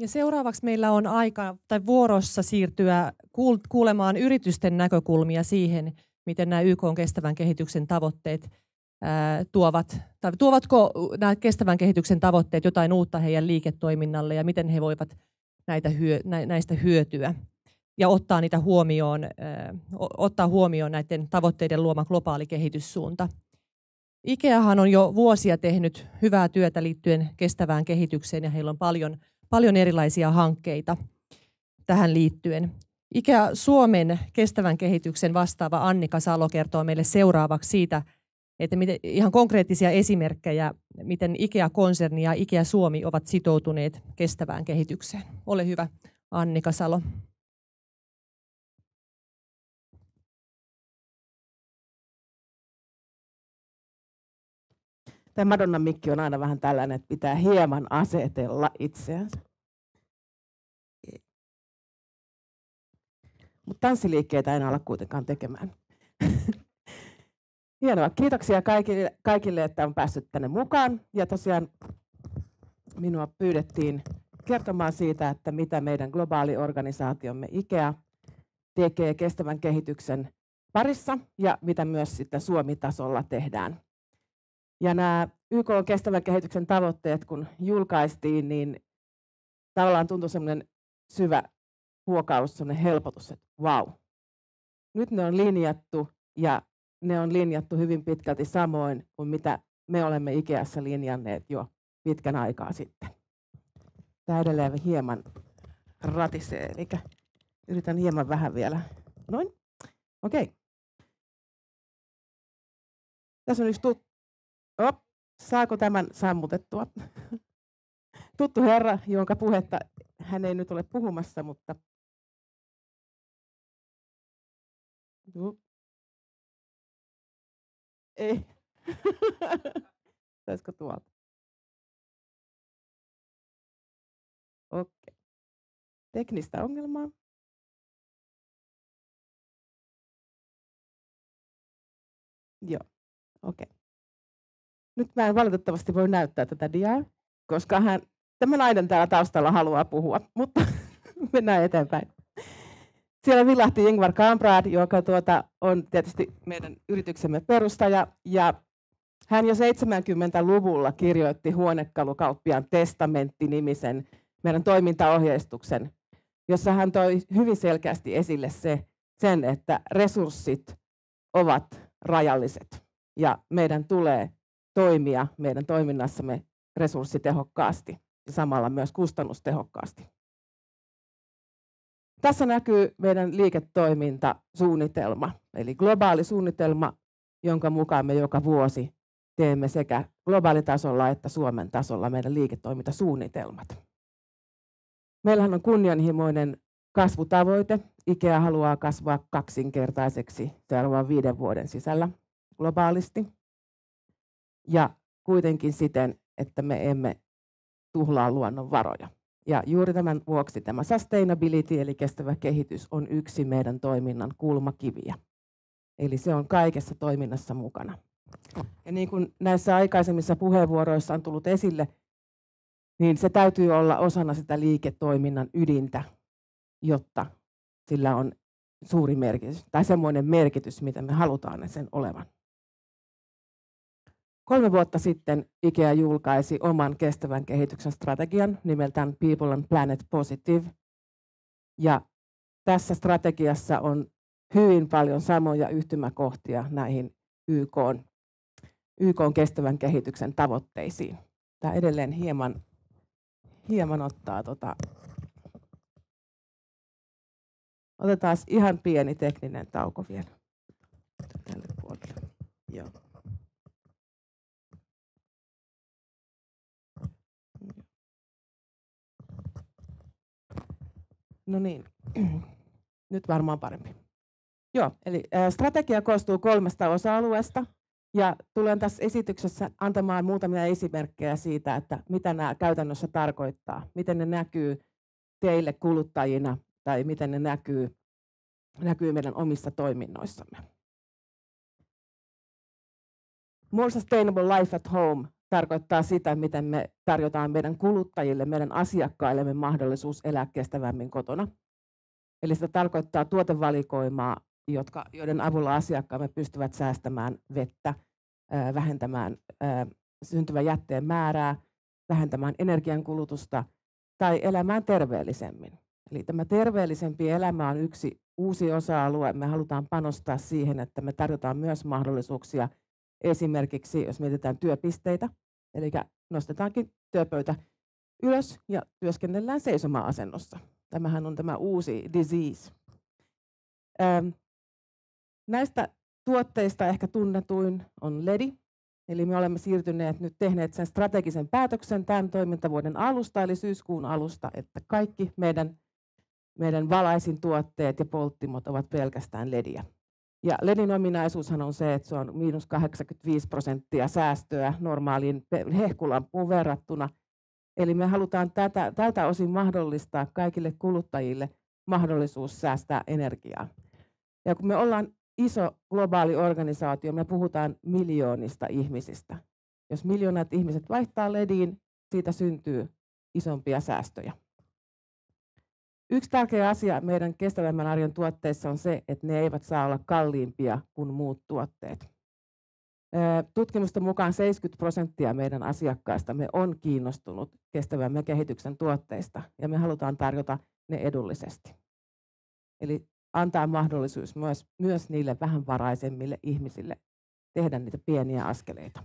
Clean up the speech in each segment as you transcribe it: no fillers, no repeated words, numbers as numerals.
Ja seuraavaksi meillä on aika tai vuorossa siirtyä kuulemaan yritysten näkökulmia siihen, miten nämä YK:n kestävän kehityksen tavoitteet tuovatko nämä kestävän kehityksen tavoitteet jotain uutta heidän liiketoiminnalle ja miten he voivat näistä hyötyä ja ottaa huomioon näiden tavoitteiden luoma globaali kehityssuunta. IKEAhan on jo vuosia tehnyt hyvää työtä liittyen kestävään kehitykseen ja heillä on paljon erilaisia hankkeita tähän liittyen. IKEA Suomen kestävän kehityksen vastaava Annika Salo kertoo meille seuraavaksi siitä, että ihan konkreettisia esimerkkejä, miten IKEA-konserni ja IKEA Suomi ovat sitoutuneet kestävään kehitykseen. Ole hyvä, Annika Salo. Tämä Madonnan mikki on aina vähän tällainen, että pitää hieman asetella itseänsä. Mutta tanssiliikkeitä en ala kuitenkaan tekemään. Hienoa. Kiitoksia kaikille, että on päässyt tänne mukaan. Ja tosiaan minua pyydettiin kertomaan siitä, että mitä meidän globaali organisaatiomme IKEA tekee kestävän kehityksen parissa ja mitä myös sitten Suomi-tasolla tehdään. Ja nämä YK:n kestävän kehityksen tavoitteet, kun julkaistiin, niin tavallaan tuntui semmoinen syvä huokaus, semmoinen helpotus, että vau. Nyt ne on linjattu ja ne on linjattu hyvin pitkälti samoin kuin mitä me olemme IKEAssa linjanneet jo pitkän aikaa sitten. Tämä edelleen hieman ratisee, eli yritän hieman vähän vielä. Noin. Okei. Tässä on yksi saako tämän sammutettua? Tuttu herra, jonka puhetta hän ei nyt ole puhumassa, mutta ei. Saisiko tuolta? Okei. Teknistä ongelmaa. Joo, okei. Nyt mä en valitettavasti voi näyttää tätä diaa, koska tämä nainen täällä taustalla haluaa puhua, mutta mennään eteenpäin. Siellä vilahti Ingvar Kamprad, joka on tietysti meidän yrityksemme perustaja, ja hän jo 70-luvulla kirjoitti Huonekalukauppiaan testamentti-nimisen meidän toimintaohjeistuksen, jossa hän toi hyvin selkeästi esille sen, että resurssit ovat rajalliset ja meidän tulee toimia meidän toiminnassamme resurssitehokkaasti ja samalla myös kustannustehokkaasti. Tässä näkyy meidän liiketoimintasuunnitelma, eli globaali suunnitelma, jonka mukaan me joka vuosi teemme sekä globaalitasolla että Suomen tasolla meidän liiketoimintasuunnitelmat. Meillähän on kunnianhimoinen kasvutavoite. IKEA haluaa kasvaa 2-kertaiseksi seuraavan 5 vuoden sisällä globaalisti. Ja kuitenkin siten, että me emme tuhlaa luonnonvaroja. Ja juuri tämän vuoksi tämä sustainability eli kestävä kehitys on yksi meidän toiminnan kulmakiviä. Eli se on kaikessa toiminnassa mukana. Ja niin kuin näissä aikaisemmissa puheenvuoroissa on tullut esille, niin se täytyy olla osana sitä liiketoiminnan ydintä, jotta sillä on suuri merkitys tai semmoinen merkitys, mitä me halutaan sen olevan. 3 vuotta sitten IKEA julkaisi oman kestävän kehityksen strategian nimeltään People and Planet Positive. Ja tässä strategiassa on hyvin paljon samoja yhtymäkohtia näihin YK:n kestävän kehityksen tavoitteisiin. Tämä edelleen hieman ottaa otetaan ihan pieni tekninen tauko vielä tälle puolelle. Joo. No niin, nyt varmaan parempi. Joo, eli strategia koostuu 3 osa-alueesta ja tulen tässä esityksessä antamaan muutamia esimerkkejä siitä, että mitä nämä käytännössä tarkoittaa, miten ne näkyy teille kuluttajina tai miten ne näkyy meidän omissa toiminnoissamme. More Sustainable Life at Home tarkoittaa sitä, miten me tarjotaan meidän kuluttajille, meidän asiakkaillemme mahdollisuus elää kestävämmin kotona. Eli se tarkoittaa tuotevalikoimaa, joiden avulla asiakkaamme pystyvät säästämään vettä, vähentämään syntyvän jätteen määrää, vähentämään energiankulutusta tai elämään terveellisemmin. Eli tämä terveellisempi elämä on yksi uusi osa-alue. Me halutaan panostaa siihen, että me tarjotaan myös mahdollisuuksia esimerkiksi, jos mietitään työpisteitä, eli nostetaankin työpöytä ylös ja työskennellään seisoma-asennossa. Tämähän on tämä uusi disease. Näistä tuotteista ehkä tunnetuin on LED. Eli me olemme tehneet sen strategisen päätöksen tämän toimintavuoden alusta, eli syyskuun alusta, että kaikki meidän valaisin tuotteet ja polttimot ovat pelkästään LEDiä. Ja LEDin ominaisuushan on se, että se on -85% säästöä normaaliin hehkulampuun verrattuna. Eli me halutaan tältä osin mahdollistaa kaikille kuluttajille mahdollisuus säästää energiaa. Ja kun me ollaan iso globaali organisaatio, me puhutaan miljoonista ihmisistä. Jos miljoonat ihmiset vaihtaa LEDiin, siitä syntyy isompia säästöjä. Yksi tärkeä asia meidän kestävämmän arjen tuotteissa on se, että ne eivät saa olla kalliimpia kuin muut tuotteet. Tutkimusten mukaan 70% meidän asiakkaistamme on kiinnostunut kestävämmän kehityksen tuotteista ja me halutaan tarjota ne edullisesti. Eli antaa mahdollisuus myös niille vähän varaisemmille ihmisille tehdä niitä pieniä askeleita.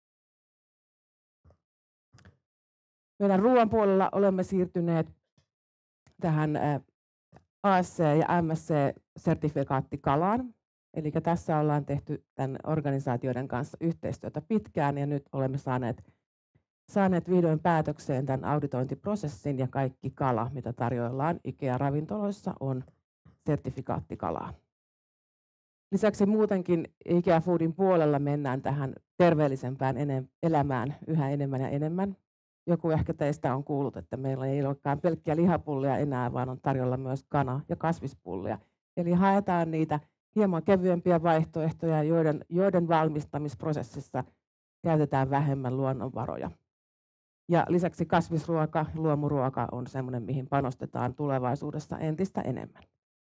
Meidän ruoan puolella olemme siirtyneet tähän ASC- ja MSC-sertifikaattikalaan. Eli tässä ollaan tehty tämän organisaatioiden kanssa yhteistyötä pitkään ja nyt olemme saaneet vihdoin päätökseen tämän auditointiprosessin ja kaikki kala, mitä tarjoillaan IKEA-ravintoloissa, on sertifikaattikalaa. Lisäksi muutenkin IKEA Foodin puolella mennään tähän terveellisempään elämään yhä enemmän ja enemmän. Joku ehkä teistä on kuullut, että meillä ei olekaan pelkkiä lihapullia enää, vaan on tarjolla myös kana- ja kasvispullia. Eli haetaan niitä hieman kevyempiä vaihtoehtoja, joiden valmistamisprosessissa käytetään vähemmän luonnonvaroja. Ja lisäksi kasvisruoka, luomuruoka on sellainen, mihin panostetaan tulevaisuudessa entistä enemmän.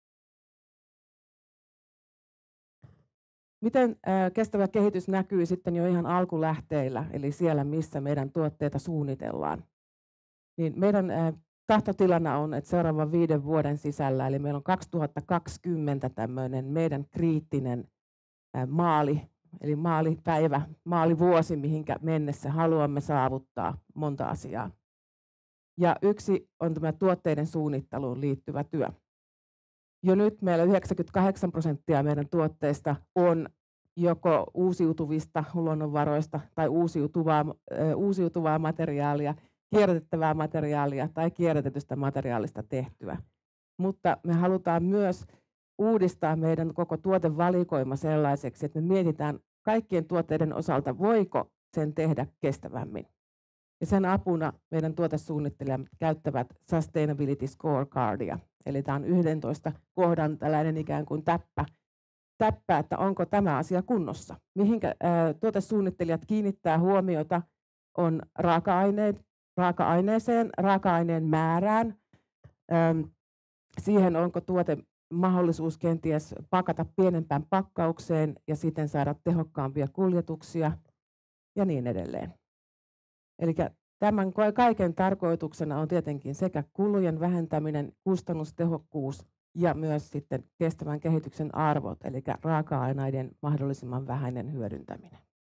Miten kestävä kehitys näkyy sitten jo ihan alkulähteillä, eli siellä, missä meidän tuotteita suunnitellaan? Niin meidän tahtotilana on, että seuraavan 5 vuoden sisällä, eli meillä on 2020 tämmöinen meidän kriittinen maali, eli maalipäivä, maalivuosi, mihinkä mennessä haluamme saavuttaa monta asiaa. Ja yksi on tämä tuotteiden suunnitteluun liittyvä työ. Jo nyt meillä 98% meidän tuotteista on joko uusiutuvista luonnonvaroista tai uusiutuvaa materiaalia, kierrätettävää materiaalia tai kierrätetystä materiaalista tehtyä. Mutta me halutaan myös uudistaa meidän koko tuotevalikoima sellaiseksi, että me mietitään kaikkien tuotteiden osalta, voiko sen tehdä kestävämmin. Ja sen apuna meidän tuotesuunnittelijamme käyttävät Sustainability Scorecardia. Eli tämä on 11 kohdan tällainen ikään kuin täppä, että onko tämä asia kunnossa. Mihinkä tuotesuunnittelijat kiinnittää huomiota on raaka-aineeseen, raaka-aineen määrään, siihen onko tuote mahdollisuus kenties pakata pienempään pakkaukseen ja siten saada tehokkaampia kuljetuksia ja niin edelleen. Eli tämän kaiken tarkoituksena on tietenkin sekä kulujen vähentäminen, kustannustehokkuus ja myös sitten kestävän kehityksen arvot, eli raaka-aineiden mahdollisimman vähäinen hyödyntäminen.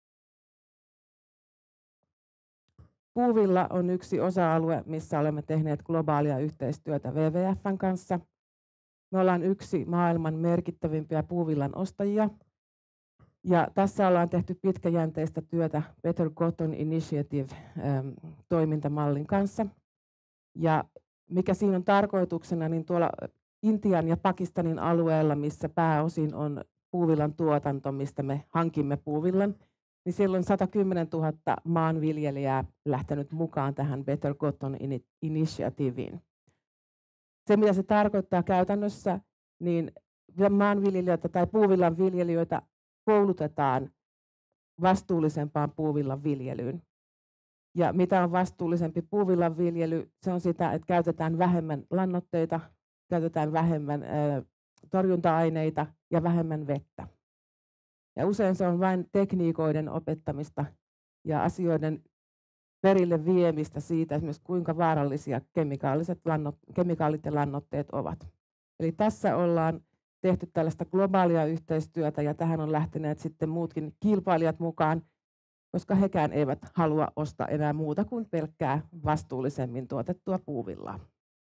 Puuvilla on yksi osa-alue, missä olemme tehneet globaalia yhteistyötä WWF:n kanssa. Me ollaan yksi maailman merkittävimpiä puuvillan ostajia. Ja tässä ollaan tehty pitkäjänteistä työtä Better Cotton Initiative-toimintamallin kanssa. Ja mikä siinä on tarkoituksena, niin tuolla Intian ja Pakistanin alueella, missä pääosin on puuvillan tuotanto, mistä me hankimme puuvillan, niin siellä on 110 000 maanviljelijää lähtenyt mukaan tähän Better Cotton Initiativeen. Se, mitä se tarkoittaa käytännössä, niin maanviljelijöitä tai puuvillan viljelijöitä koulutetaan vastuullisempaan puuvillan viljelyyn. Ja mitä on vastuullisempi puuvillan viljely, se on sitä, että käytetään vähemmän lannoitteita, käytetään vähemmän torjunta-aineita ja vähemmän vettä. Ja usein se on vain tekniikoiden opettamista ja asioiden perille viemistä siitä, esimerkiksi kuinka vaarallisia kemikaalit ja lannoitteet ovat. Eli tässä ollaan tehty tällaista globaalia yhteistyötä ja tähän on lähteneet sitten muutkin kilpailijat mukaan, koska hekään eivät halua ostaa enää muuta kuin pelkkää vastuullisemmin tuotettua puuvillaa.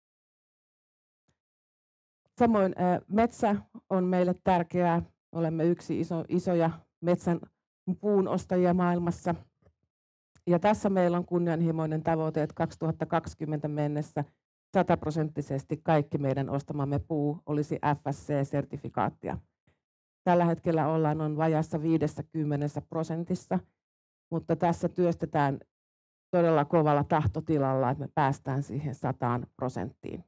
Samoin metsä on meille tärkeää. Olemme yksi isoja metsän puun ostajia maailmassa. Ja tässä meillä on kunnianhimoinen tavoite, että 2020 mennessä 100% kaikki meidän ostamamme puu olisi FSC-sertifikaattia. Tällä hetkellä ollaan noin vajaassa 50%, mutta tässä työstetään todella kovalla tahtotilalla, että me päästään siihen 100%.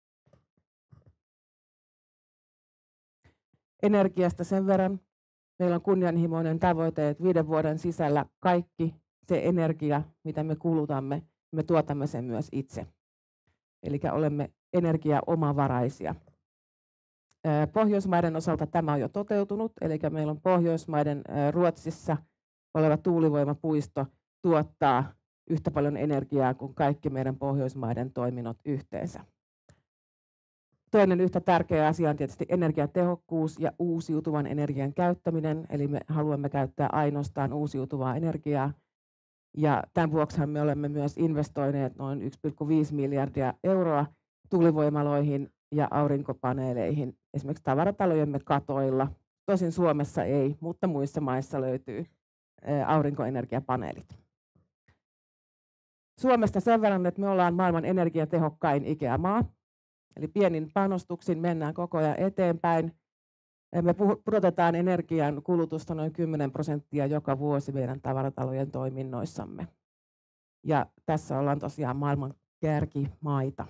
Energiasta sen verran. Meillä on kunnianhimoinen tavoite, että 5 vuoden sisällä kaikki se energia, mitä me kulutamme, me tuotamme sen myös itse. Eli olemme energiaomavaraisia. Pohjoismaiden osalta tämä on jo toteutunut, eli meillä on Pohjoismaiden Ruotsissa oleva tuulivoimapuisto tuottaa yhtä paljon energiaa kuin kaikki meidän Pohjoismaiden toiminnot yhteensä. Toinen yhtä tärkeä asia on tietysti energiatehokkuus ja uusiutuvan energian käyttäminen, eli me haluamme käyttää ainoastaan uusiutuvaa energiaa. Ja tämän vuoksi me olemme myös investoineet noin 1,5 miljardia euroa tuulivoimaloihin ja aurinkopaneeleihin, esimerkiksi tavaratalojemme katoilla. Tosin Suomessa ei, mutta muissa maissa löytyy aurinkoenergiapaneelit. Suomesta sen verran, että me ollaan maailman energiatehokkain IKEA-maa. Eli pienin panostuksin mennään koko ajan eteenpäin. Me pudotetaan energian kulutusta noin 10% joka vuosi meidän tavaratalojen toiminnoissamme. Ja tässä ollaan tosiaan maailman kärkimaita.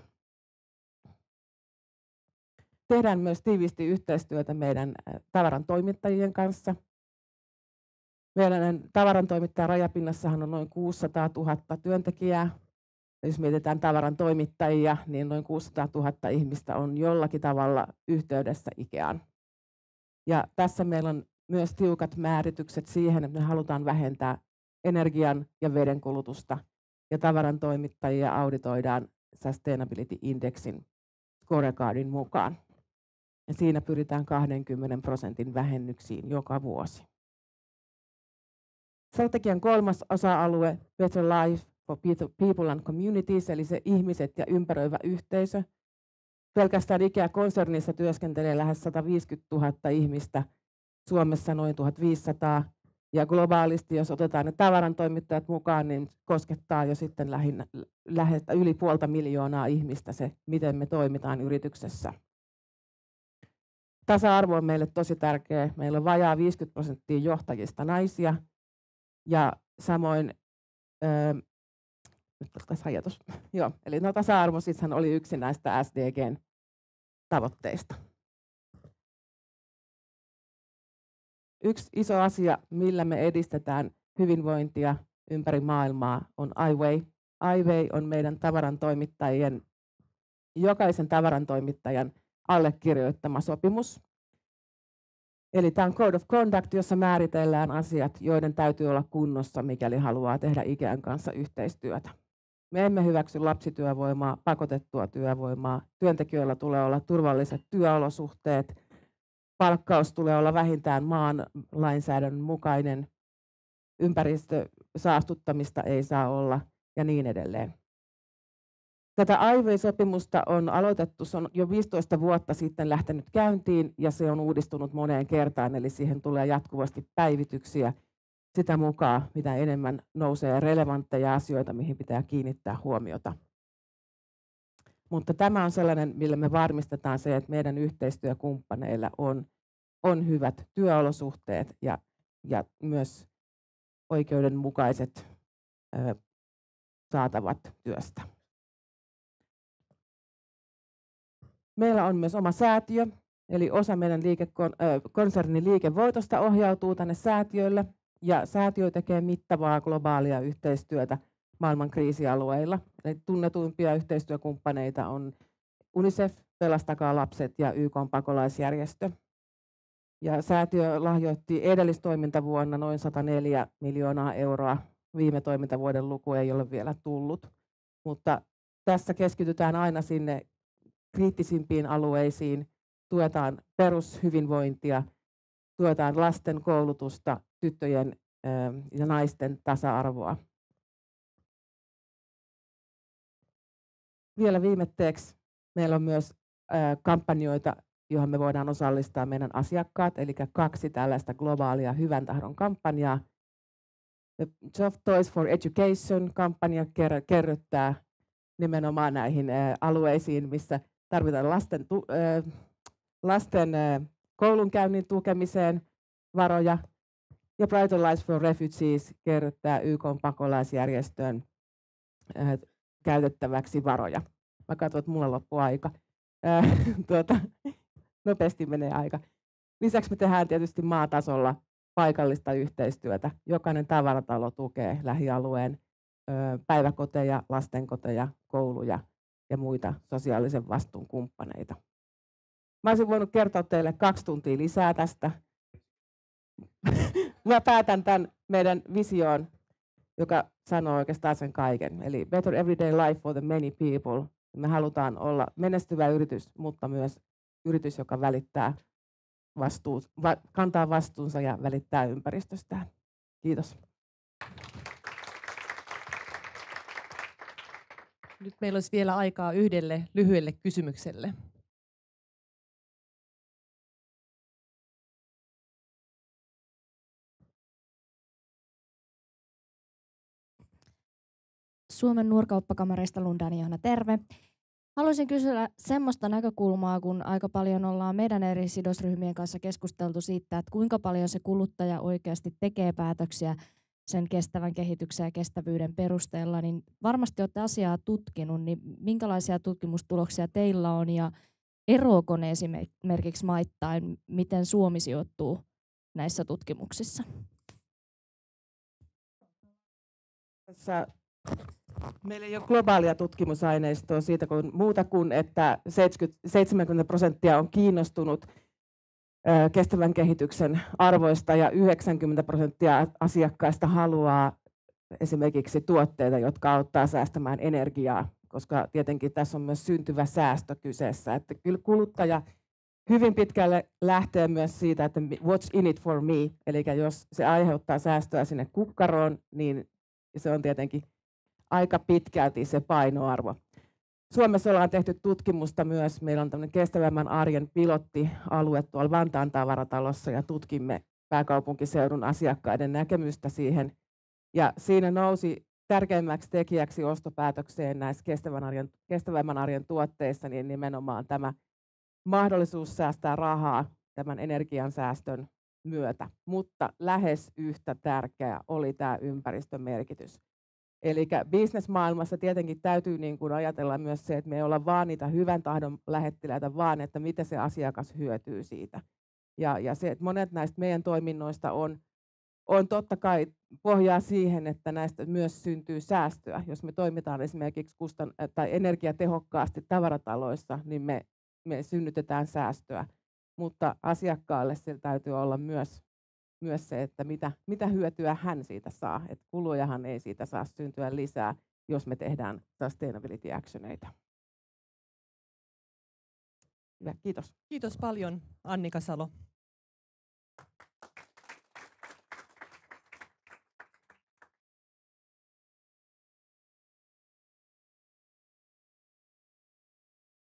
Tehdään myös tiiviisti yhteistyötä meidän tavaran toimittajien kanssa. Meidän tavaran toimittajan rajapinnassahan on noin 600 000 työntekijää. Jos mietitään tavaran toimittajia, niin noin 600 000 ihmistä on jollakin tavalla yhteydessä IKEAan. Ja tässä meillä on myös tiukat määritykset siihen, että me halutaan vähentää energian ja veden kulutusta. Ja tavaran toimittajia auditoidaan Sustainability Indexin scorecardin mukaan. Ja siinä pyritään 20% vähennyksiin joka vuosi. Strategian 3. osa-alue, Better Life for People and Communities, eli se ihmiset ja ympäröivä yhteisö. Pelkästään IKEA-konsernissa työskentelee lähes 150 000 ihmistä, Suomessa noin 1500, ja globaalisti, jos otetaan ne tavarantoimittajat mukaan, niin koskettaa jo sitten yli 500 000 ihmistä se, miten me toimitaan yrityksessä. Tasa-arvo on meille tosi tärkeä. Meillä on vajaa 50% johtajista naisia, ja samoin eli tasa-arvo sittenhän oli yksi näistä SDG:n tavoitteista. Yksi iso asia, millä me edistetään hyvinvointia ympäri maailmaa, on iWay. iWay on meidän tavarantoimittajien, jokaisen tavarantoimittajan allekirjoittama sopimus. Eli tämä on Code of Conduct, jossa määritellään asiat, joiden täytyy olla kunnossa, mikäli haluaa tehdä IKEAn kanssa yhteistyötä. Me emme hyväksy lapsityövoimaa, pakotettua työvoimaa. Työntekijöillä tulee olla turvalliset työolosuhteet. Palkkaus tulee olla vähintään maan lainsäädännön mukainen. Ympäristösaastuttamista ei saa olla ja niin edelleen. Tätä iWay-sopimusta on aloitettu, se on jo 15 vuotta sitten lähtenyt käyntiin ja se on uudistunut moneen kertaan, eli siihen tulee jatkuvasti päivityksiä sitä mukaan, mitä enemmän nousee relevantteja asioita, mihin pitää kiinnittää huomiota. Mutta tämä on sellainen, millä me varmistetaan se, että meidän yhteistyökumppaneilla on hyvät työolosuhteet ja myös oikeudenmukaiset saatavat työstä. Meillä on myös oma säätiö, eli osa meidän konsernin liikevoitosta ohjautuu tänne säätiölle, ja säätiö tekee mittavaa globaalia yhteistyötä maailman kriisialueilla. Eli tunnetuimpia yhteistyökumppaneita on UNICEF, Pelastakaa lapset ja YK:n pakolaisjärjestö. Ja säätiö lahjoitti edellistoimintavuonna noin 104 miljoonaa euroa. Viime toimintavuoden luku ei ole vielä tullut, mutta tässä keskitytään aina sinne kriittisimpiin alueisiin, tuetaan perushyvinvointia, tuetaan lasten koulutusta, tyttöjen ja naisten tasa-arvoa. Vielä viimetteeksi meillä on myös kampanjoita, johon me voidaan osallistaa meidän asiakkaat, eli 2 tällaista globaalia hyvän tahdon kampanjaa. Soft Toys for Education-kampanja kerryttää nimenomaan näihin alueisiin, missä tarvitaan lasten koulunkäynnin tukemiseen varoja. Ja Brighter Lives for Refugees kerryttää YK:n pakolaisjärjestöön käytettäväksi varoja. Mä katson, että mulla loppuu aika. Nopeasti menee aika. Lisäksi me tehdään tietysti maatasolla paikallista yhteistyötä. Jokainen tavaratalo tukee lähialueen päiväkoteja, lastenkoteja, kouluja ja muita sosiaalisen vastuun kumppaneita. Mä olisin voinut kertoa teille 2 tuntia lisää tästä. Mä päätän tämän meidän visioon, joka sanoo oikeastaan sen kaiken. Eli Better Everyday Life for the Many People. Me halutaan olla menestyvä yritys, mutta myös yritys, joka välittää kantaa vastuunsa ja välittää ympäristöstään. Kiitos. Nyt meillä olisi vielä aikaa yhdelle lyhyelle kysymykselle. Suomen Nuorkauppakamareista Lundani Johanna, terve. Haluaisin kysyä semmoista näkökulmaa, kun aika paljon ollaan meidän eri sidosryhmien kanssa keskusteltu siitä, että kuinka paljon se kuluttaja oikeasti tekee päätöksiä sen kestävän kehityksen ja kestävyyden perusteella, niin varmasti olette asiaa tutkinut, niin minkälaisia tutkimustuloksia teillä on ja eroako ne esimerkiksi maittain, miten Suomi sijoittuu näissä tutkimuksissa? Meillä ei ole globaalia tutkimusaineistoa siitä muuta kuin, että 70% on kiinnostunut kestävän kehityksen arvoista ja 90% asiakkaista haluaa esimerkiksi tuotteita, jotka auttaa säästämään energiaa, koska tietenkin tässä on myös syntyvä säästö kyseessä. Että kyllä kuluttaja hyvin pitkälle lähtee myös siitä, että what's in it for me, eli jos se aiheuttaa säästöä sinne kukkaroon, niin se on tietenkin aika pitkälti se painoarvo. Suomessa ollaan tehty tutkimusta myös. Meillä on tämmöinen kestävämmän arjen pilottialue tuolla Vantaan tavaratalossa ja tutkimme pääkaupunkiseudun asiakkaiden näkemystä siihen. Ja siinä nousi tärkeimmäksi tekijäksi ostopäätökseen näissä kestävämmän arjen tuotteissa niin nimenomaan tämä mahdollisuus säästää rahaa tämän energiansäästön myötä. Mutta lähes yhtä tärkeä oli tämä ympäristömerkitys. Eli bisnesmaailmassa tietenkin täytyy niin kuin ajatella myös se, että me ei olla vaan niitä hyvän tahdon lähettiläitä, vaan että miten se asiakas hyötyy siitä. Ja se, että monet näistä meidän toiminnoista on totta kai pohjaa siihen, että näistä myös syntyy säästöä. Jos me toimitaan esimerkiksi energiatehokkaasti tavarataloissa, niin me synnytetään säästöä. Mutta asiakkaalle sillä täytyy olla myös se, että mitä hyötyä hän siitä saa. Että kulujahan ei siitä saa syntyä lisää, jos me tehdään sustainability actioneita. Hyvä, kiitos. Kiitos paljon, Annika Salo.